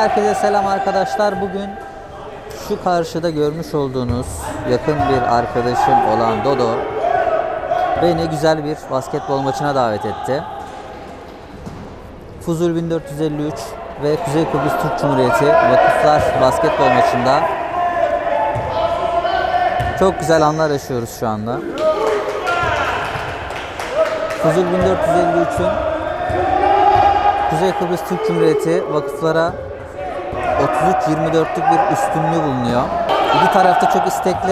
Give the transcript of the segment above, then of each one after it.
Herkese selam arkadaşlar. Bugün şu karşıda görmüş olduğunuz yakın bir arkadaşım olan Dodo beni güzel bir basketbol maçına davet etti. Fuzul 1453 ve Kuzey Kıbrıs Türk Cumhuriyeti Vakıflar basketbol maçında çok güzel anlar yaşıyoruz şu anda. Fuzul 1453'ün Kuzey Kıbrıs Türk Cumhuriyeti vakıflara 33-24'lük bir üstünlüğü bulunuyor. İki taraf da çok istekli.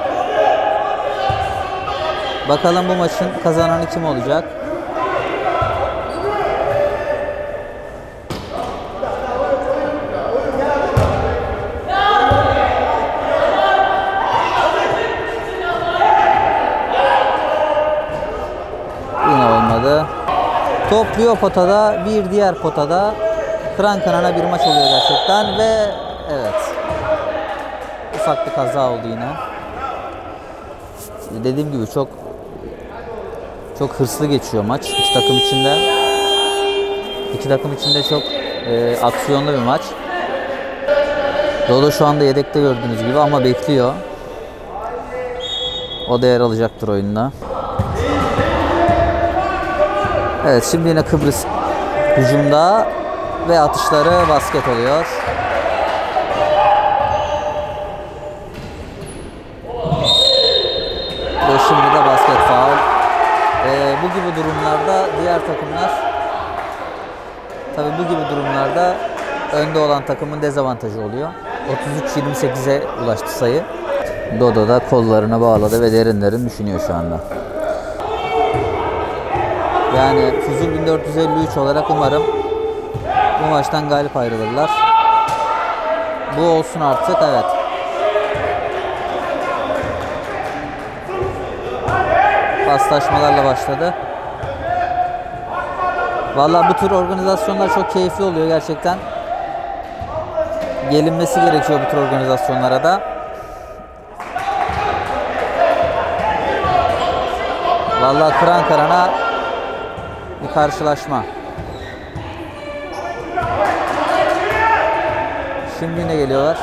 Bakalım bu maçın kazananı kim olacak? Yine olmadı. Topluyor potada, bir diğer potada kıran kanana bir maç oluyor gerçekten ve evet, ufak bir kaza oldu yine. Dediğim gibi çok hırslı geçiyor maç iki takım içinde. İki takım içinde çok aksiyonlu bir maç. Dodo şu anda yedekte gördüğünüz gibi ama bekliyor. O da yer alacaktır oyunda. Evet, şimdi yine Kıbrıs hücumda ve atışları basket oluyor. Ve şimdi de basket faul. Bu gibi durumlarda diğer takımlar, tabii bu gibi durumlarda önde olan takımın dezavantajı oluyor. 33-28'e ulaştı sayı. Dodo da kollarını bağladı ve derin düşünüyor şu anda. Yani Fuzul 1453 olarak umarım bu maçtan galip ayrılırlar. Bu olsun artık, evet. Paslaşmalarla başladı. Vallahi bu tür organizasyonlar çok keyifli oluyor gerçekten. Gelinmesi gerekiyor bu tür organizasyonlara da. Vallahi kıran karana bir karşılaşma. Şimdi yine geliyorlar.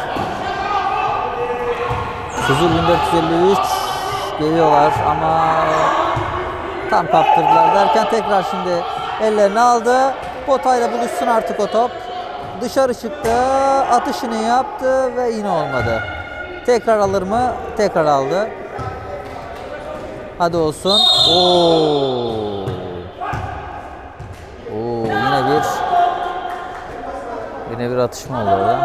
Fuzul 1453 geliyorlar ama tam kaptırdılar derken tekrar şimdi ellerini aldı. Potayla buluşsun artık o top. Dışarı çıktı. Atışını yaptı ve yine olmadı. Tekrar alır mı? Tekrar aldı. Hadi olsun. Yine bir atışma oldu orada.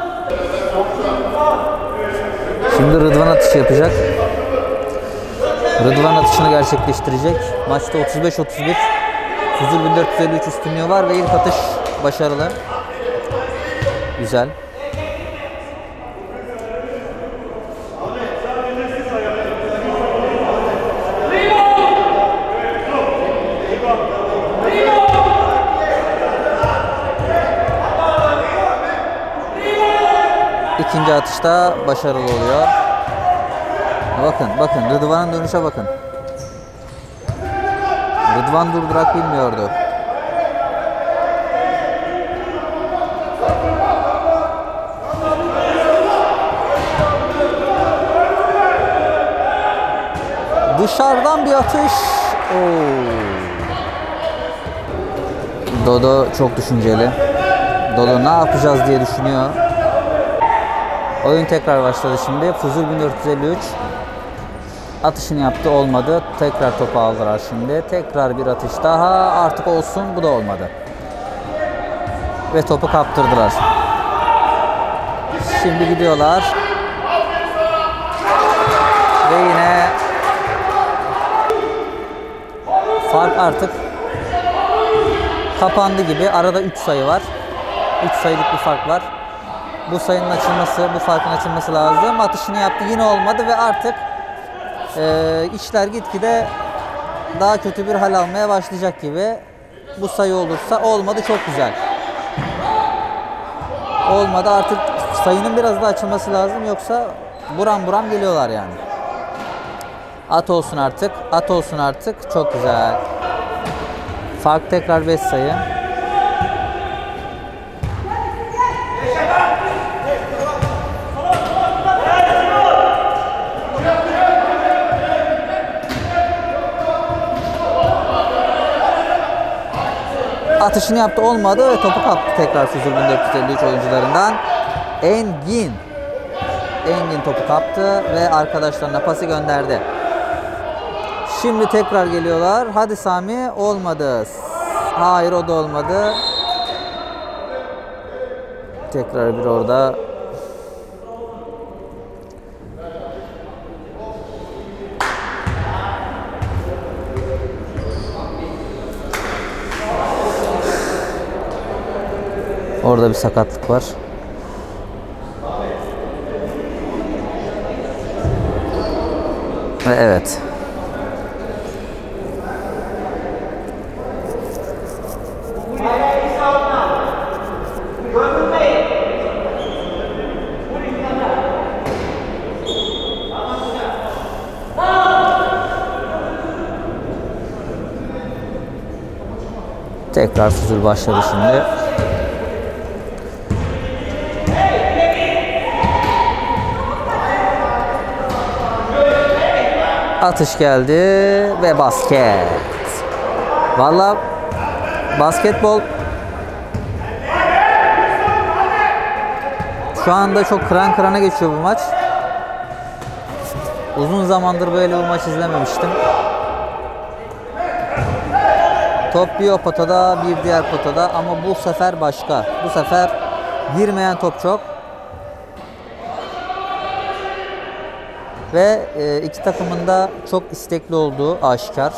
Şimdi Rıdvan atışı yapacak. Rıdvan atışını gerçekleştirecek. Maçta 35-31 Fuzul 1453 üstünlüğü var ve ilk atış başarılı. Güzel. İkinci atışta başarılı oluyor. Bakın Rıdvan'ın dönüşe bakın. Rıdvan durdurak bilmiyordu. Dışarıdan bir atış. Dodo çok düşünceli. Dodo ne yapacağız diye düşünüyor. Oyun tekrar başladı şimdi. Fuzul 1453 atışını yaptı, olmadı. Tekrar topu aldılar şimdi. Tekrar bir atış daha, artık olsun, bu da olmadı. Ve topu kaptırdılar. Şimdi gidiyorlar. Ve yine fark artık kapandı gibi. Arada 3 sayı var. 3 sayılık bir fark var. Bu sayının açılması, bu farkın açılması lazım. Atışını yaptı, yine olmadı ve artık işler gitgide daha kötü bir hal almaya başlayacak gibi. Bu sayı olursa, olmadı, çok güzel. Olmadı, artık sayının biraz daha açılması lazım, yoksa buram buram geliyorlar yani. At olsun artık, at olsun artık, çok güzel. Fark tekrar 5 sayı. Atışını yaptı, olmadı ve topu kaptı tekrar Fuzul 1453 oyuncularından. Engin topu kaptı ve arkadaşlarına pası gönderdi. Şimdi tekrar geliyorlar. Hadi Sami, olmadı. Hayır, o da olmadı. Tekrar bir orada. Orada bir sakatlık var. Ve evet. Tekrar Fuzul başladı şimdi. Atış geldi ve basket. Vallahi basketbol şu anda çok kıran kırana geçiyor bu maç. Uzun zamandır böyle bir maç izlememiştim. Top bir o potada, bir diğer potada ama bu sefer başka. Bu sefer girmeyen top çok. Ve iki takımın da çok istekli olduğu aşikar.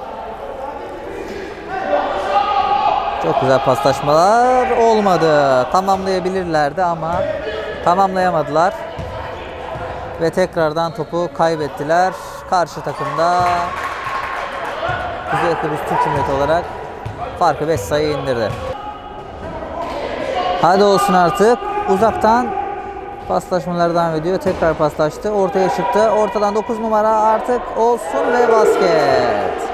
Çok güzel paslaşmalar, olmadı. Tamamlayabilirlerdi ama tamamlayamadılar. Ve tekrardan topu kaybettiler. Karşı takımda Kuzey Kıbrıs Türk Cumhuriyeti olarak farkı 5 sayı indirdi. Hadi olsun artık. Uzaktan paslaşmalar devam ediyor. Tekrar paslaştı. Ortaya çıktı. Ortadan 9 numara artık olsun ve basket.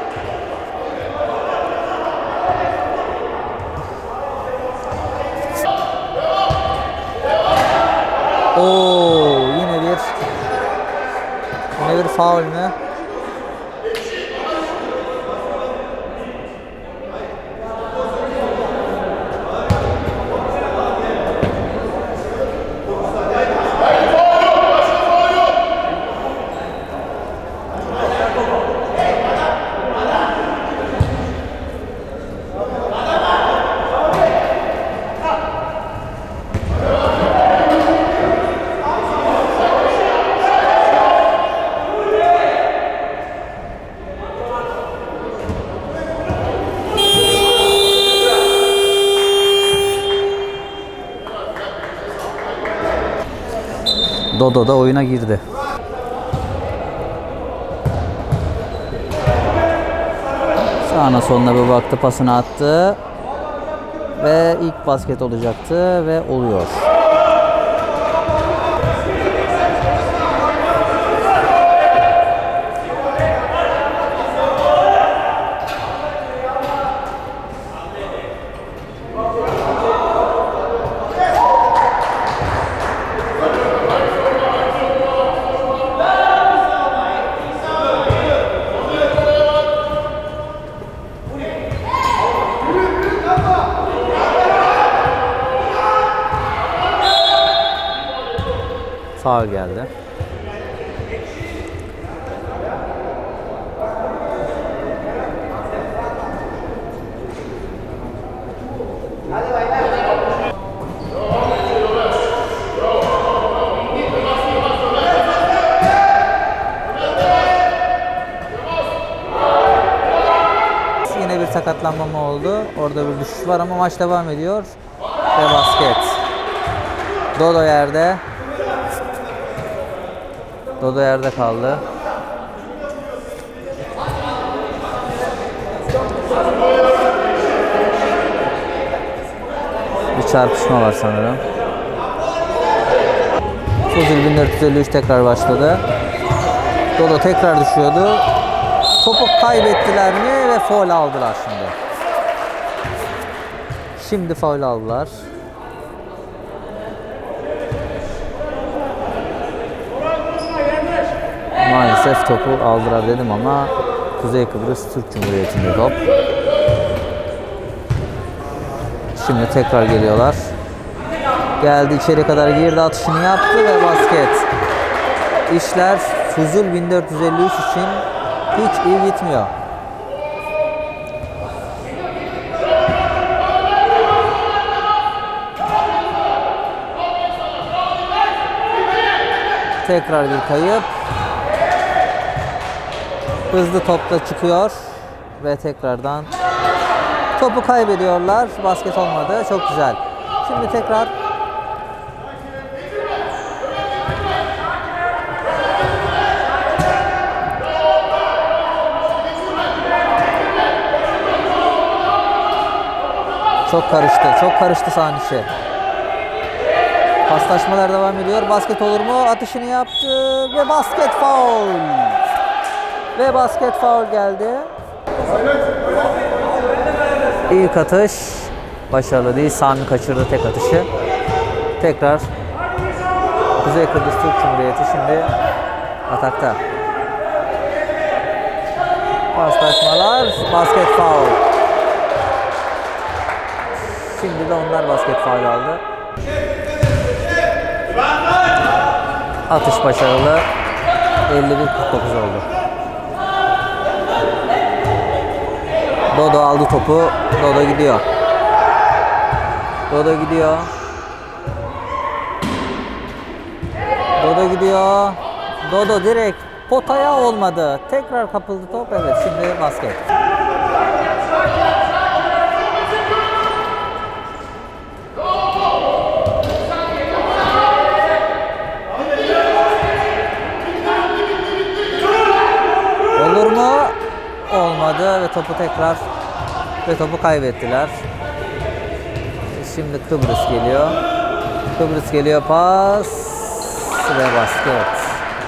Oo, yine bir faul mü? Dodo da oyuna girdi. Sağına soluna bir baktı, pasını attı. Ve ilk basket olacaktı ve oluyor. Faul geldi. Yine bir sakatlanma oldu. Orada bir düşüş var ama maç devam ediyor. Ve basket. Dodo yerde. Dodo yerde kaldı. Bir çarpışma var sanırım. Fuzul 1453 tekrar başladı. Dodo tekrar düşüyordu. Topu kaybettiler mi ve faul aldılar şimdi. Şimdi faul aldılar. Maalesef topu aldılar dedim ama Kuzey Kıbrıs Türk Cumhuriyeti'nde top. Şimdi tekrar geliyorlar. Geldi, içeri kadar girdi, atışını yaptı ve basket. İşler Fuzul 1453 için hiç iyi gitmiyor. Tekrar bir kayıp. Hızlı topla çıkıyor ve tekrardan topu kaybediyorlar. Basket olmadı. Çok güzel. Şimdi tekrar çok karıştı sahanın içi. Paslaşmalar devam ediyor. Basket olur mu? Atışını yaptı ve basket faul. Ve basket faul geldi. İlk atış başarılı değil. Sami kaçırdı tek atışı. Tekrar Kuzey Kıbrıs Türk Cumhuriyeti şimdi atakta. Paslaşmalar, basket faul. Şimdi de onlar basket faul aldı. Atış başarılı. 51-49 oldu. Dodo aldı topu. Dodo gidiyor. Dodo gidiyor. Dodo gidiyor. Dodo direkt potaya olmadı. Tekrar kapıldı top. Evet, şimdi basket. Olur mu? Olmadı ve topu kaybettiler. Şimdi Kıbrıs geliyor. Kıbrıs geliyor, pas ve basket.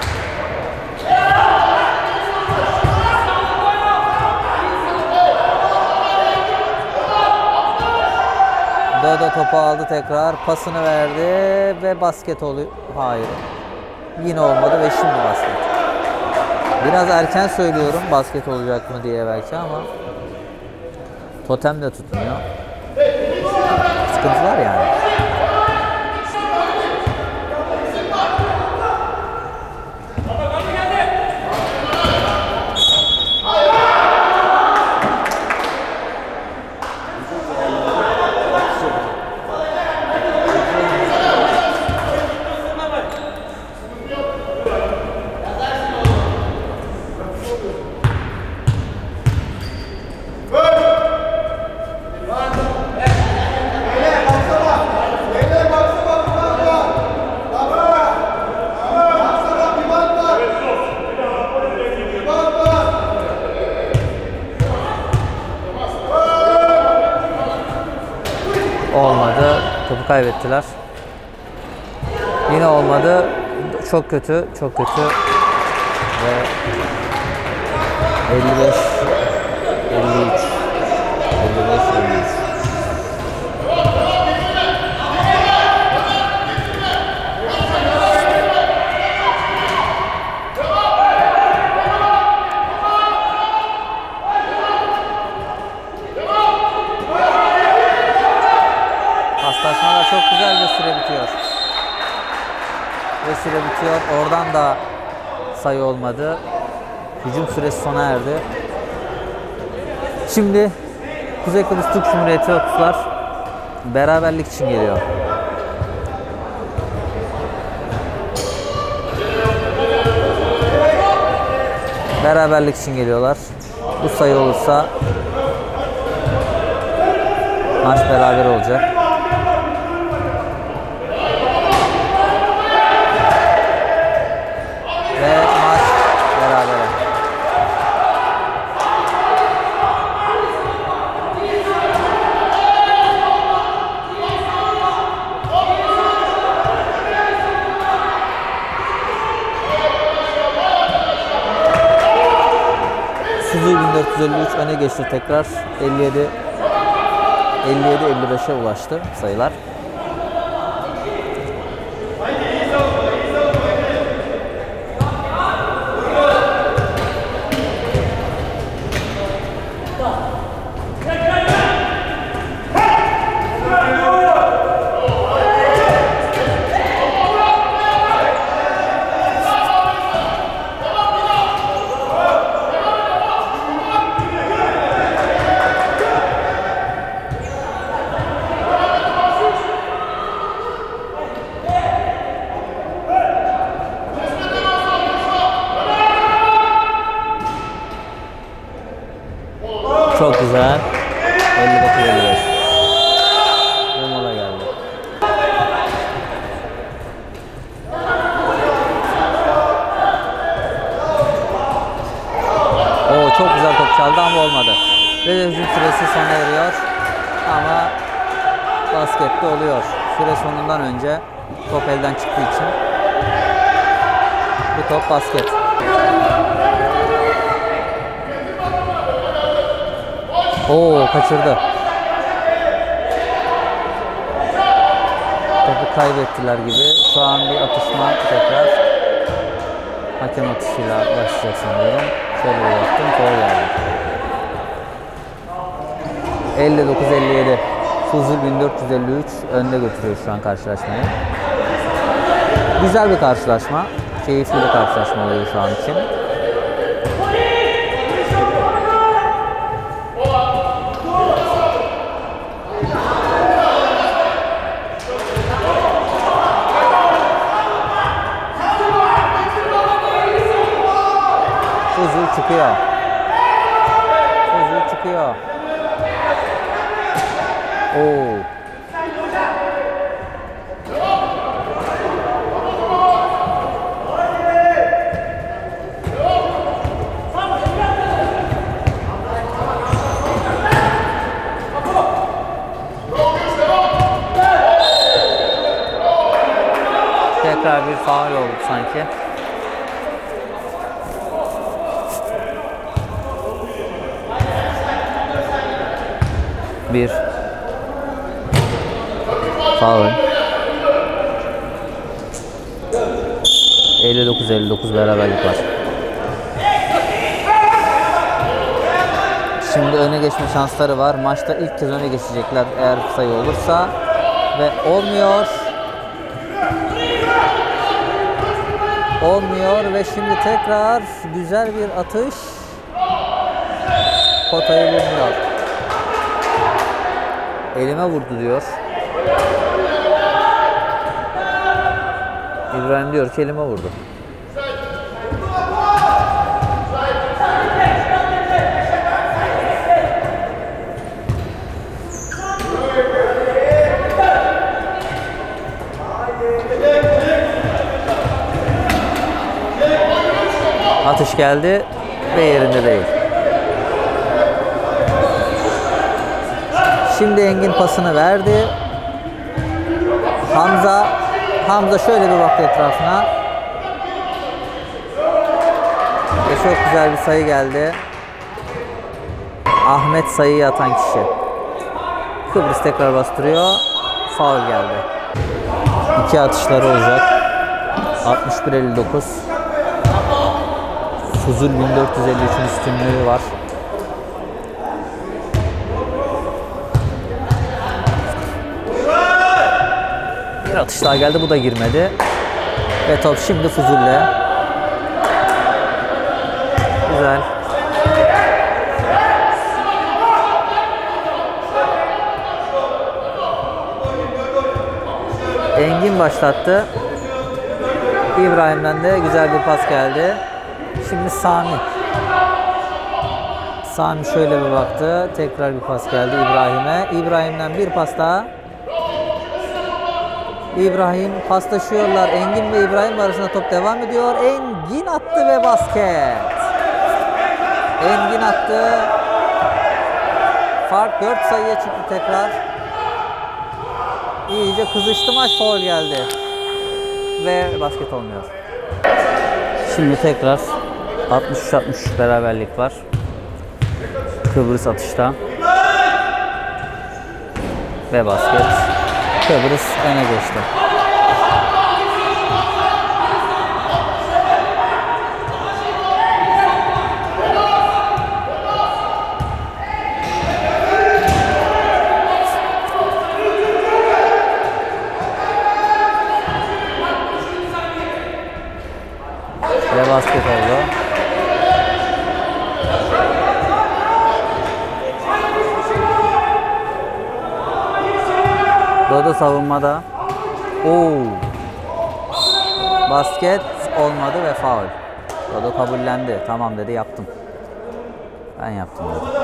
Dodo topu aldı, tekrar pasını verdi ve basket oluyor. Hayır. Yine olmadı ve şimdi basket. Biraz erken söylüyorum basket olacak mı diye belki ama totem de tutmuyor. Sıkıntı var yani. Olmadı. Topu kaybettiler. Yine olmadı. Çok kötü. Çok kötü. Ve 55 53 Paslaşmalar çok güzel ve süre bitiyor. Oradan da sayı olmadı. Hücum süresi sona erdi. Şimdi Kuzey Kıbrıs Türk Cumhuriyeti Vakıflar beraberlik için geliyor. Beraberlik için geliyorlar. Bu sayı olursa maç beraber olacak. Ve maç berabere. Fuzul 1453 öne geçti tekrar. 57-55'e ulaştı sayılar. çok güzel top çaldı ama olmadı. Ve hücum süresi sona eriyor. Ama baskette oluyor. Süre sonundan önce top elden çıktığı için bu top basket. Oo, kaçırdı. Topu kaybettiler gibi. Şu an bir atışma tekrar. Hakem atışıyla başlayacak sanıyorum. Şöyle bir yaptım. Foul geldi. 59-57. Fuzul 1453 önde götürüyor şu an karşılaşmayı. Güzel bir karşılaşma. Keyifli bir karşılaşma oluyor şu an için. Fuzul çıkıyor. Fuzul çıkıyor. Oo. Tekrar bir faul oldu sanki. Bir faul. 59-59 beraberlik var. Şimdi öne geçme şansları var. Maçta ilk kez öne geçecekler eğer sayı olursa. Ve olmuyor. Olmuyor ve şimdi tekrar güzel bir atış. Potayı bulmuyor. Elime vurdu diyor. İbrahim diyor ki elime vurdu. Atış geldi ve yerinde değil. Şimdi Engin pasını verdi. Hamza şöyle bir baktı etrafına. Ve çok güzel bir sayı geldi. Ahmet sayıyı atan kişi. Kıbrıs tekrar bastırıyor. Faul geldi. İki atışları olacak. 61-59. Fuzul 1453'ün üstünlüğü var. Bir atış daha geldi. Bu da girmedi. Ve top şimdi Fuzul'le. Güzel. Engin başlattı. İbrahim'den de güzel bir pas geldi. Şimdi Sami. Sami şöyle bir baktı. Tekrar bir pas geldi İbrahim'e. İbrahim'den bir pas daha. İbrahim paslaşıyorlar. Engin ve İbrahim arasında top devam ediyor. Engin attı ve basket. Engin attı. Fark 4 sayıya çıktı tekrar. İyice kızıştı maç. Faul geldi. Ve basket olmuyor. Şimdi tekrar 63-63 beraberlik var. Kıbrıs atışta. Ve basket. Kıbrıs öne geçti. Ve basket oldu. Dodo savunmada. Basket olmadı ve faul. Dodo kabullendi. Tamam dedi, yaptım. Ben yaptım dedi.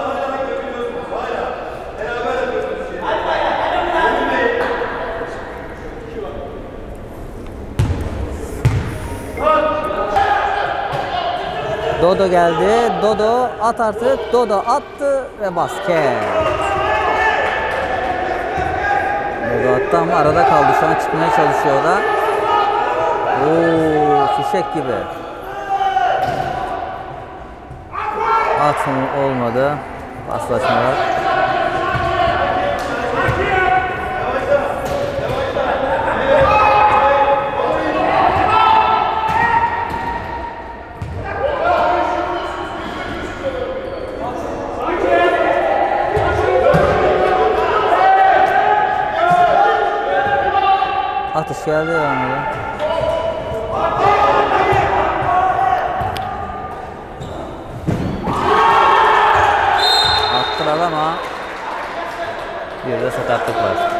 Dodo geldi. Dodo at artık. Dodo attı ve basket. Dodo attı ama arada kaldı. Şu an çıkmaya çalışıyor o da. Oo, fişek gibi. Atma olmadı. Paslaşmalar. Atış geldi yani. Attılar ama bir de sakatlık var.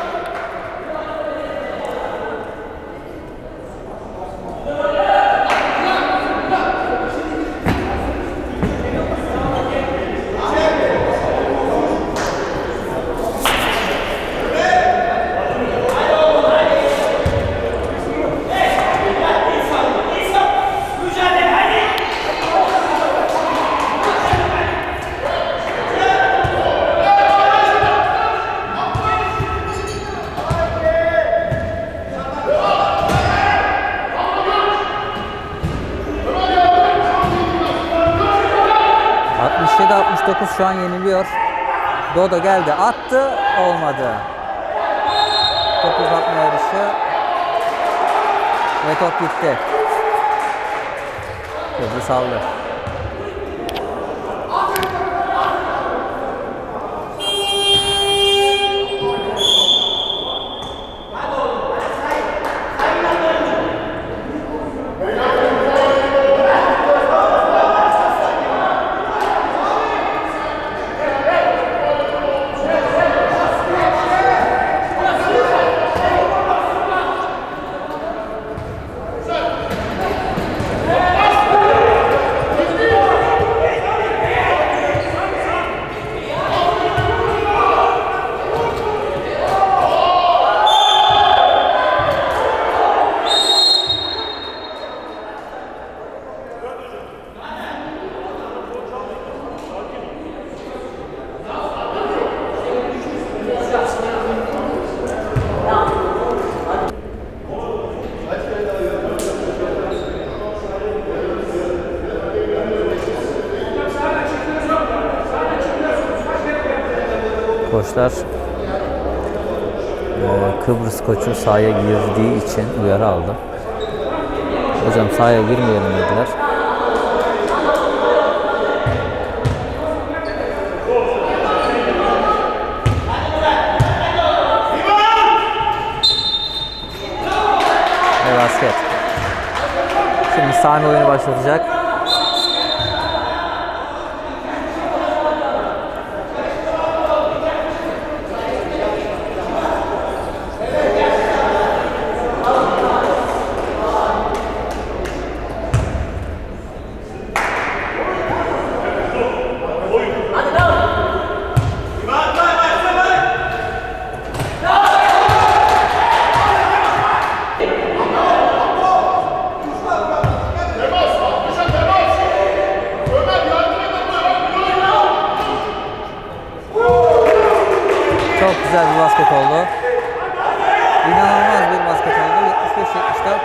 Şu an yeniliyor. Dodo geldi, attı, olmadı. Top uzatma yarışı ve top gitti. Kıbrıs saldı. Koçlar Kıbrıs koçu sahaya girdiği için uyarı aldı. Hocam sahaya girmeyelim dediler. Ve basket. Şimdi Sami oyunu başlatacak. Çok güzel bir basket oldu. İnanılmaz bir basket oldu. 75-74.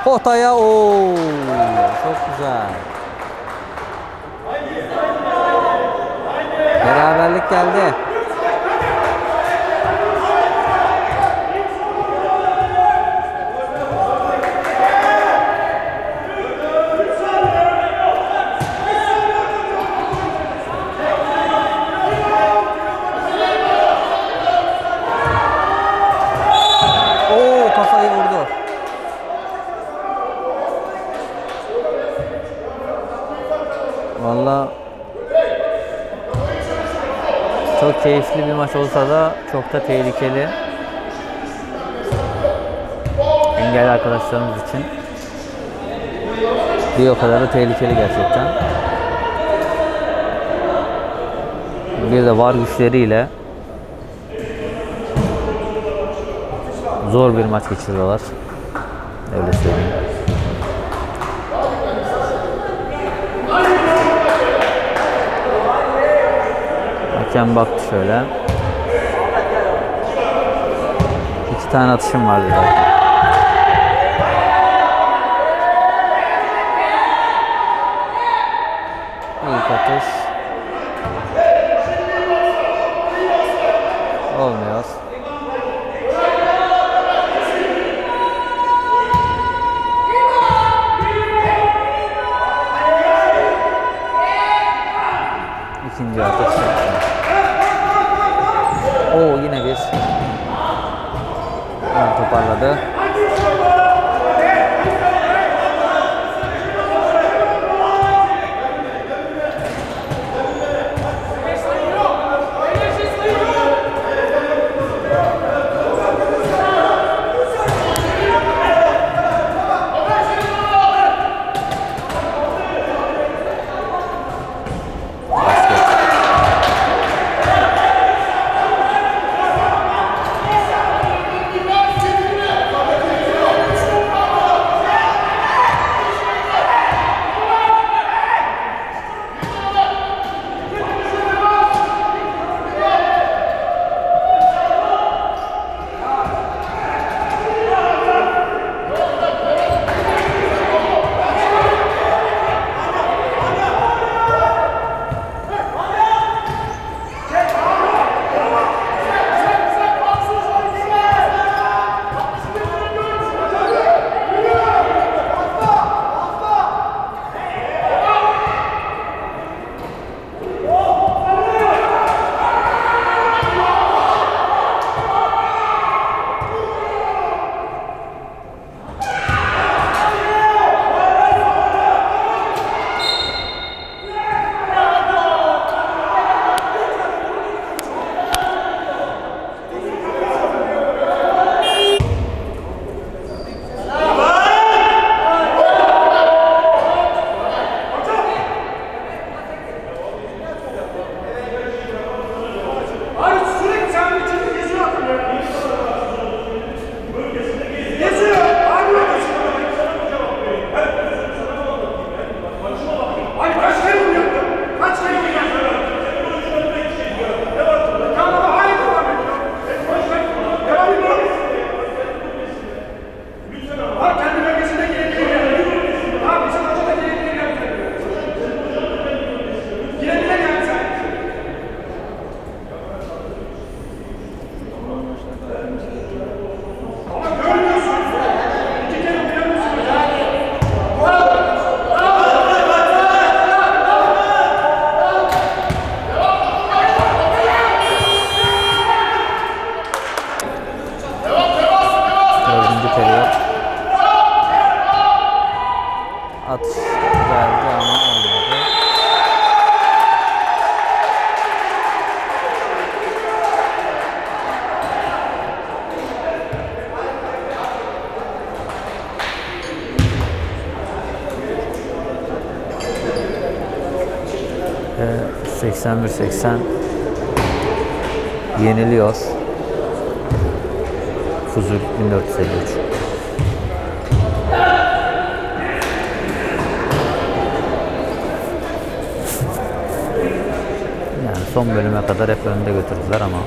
Potaya. Oo, çok güzel. Beraberlik geldi. Oo, kafayı vurdu. Vallahi çok keyifli bir maç olsa da çok da tehlikeli. Engelli arkadaşlarımız için bir o kadar da tehlikeli gerçekten. Bir de VAR güçleriyle zor bir maç geçiriyorlar. Öyle söyleyeyim. Hakem baktı şöyle. 2 tane atışım vardı zaten. İlk atış olmuyor. İkinci atış. Oo, yine bir toparladı. Atış geldi ama olmadı. Ve 81-80 yeniliyor Fuzul 1453. Son bölüme kadar hep önde götürdüler ama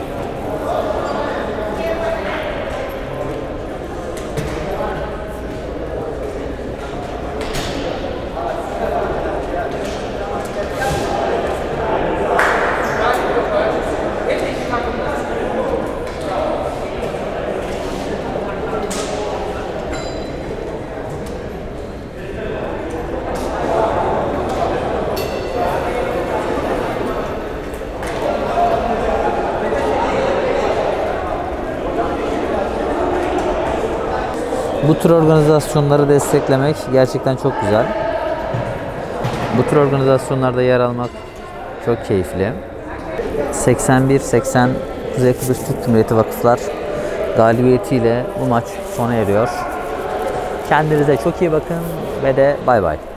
Bu tür organizasyonları desteklemek gerçekten çok güzel. Bu tür organizasyonlarda yer almak çok keyifli. 81-80 Kuzey Kıbrıs Türk Cumhuriyeti Vakıflar galibiyetiyle bu maç sona eriyor. Kendinize çok iyi bakın ve de bay bay.